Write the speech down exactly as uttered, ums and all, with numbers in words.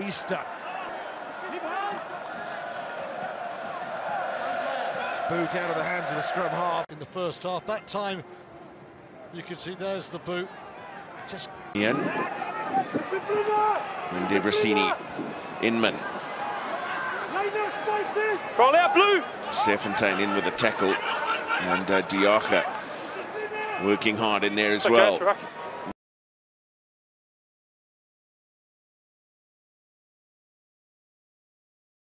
Easter. Boot out of the hands of the scrum half in the first half. That time, you can see there's the boot. Just Ian and Debrasini, Inman. Roll out, Blue. Serfontein in with a tackle, and uh, Diacha working hard in there as Okay, well.